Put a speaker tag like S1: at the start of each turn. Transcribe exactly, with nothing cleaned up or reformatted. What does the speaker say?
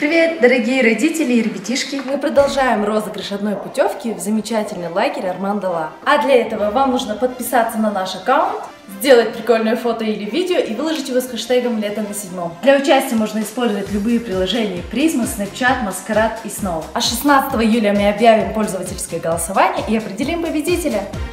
S1: Привет, дорогие родители и ребятишки!
S2: Мы продолжаем розыгрыш одной путевки в замечательный лагерь Армандо Ла. А для этого вам нужно подписаться на наш аккаунт, сделать прикольное фото или видео и выложить его с хэштегом «Лето на седьмом». Для участия можно использовать любые приложения Призма, Snapchat, Маскарад и Snow. А шестнадцатого июля мы объявим пользовательское голосование и определим победителя.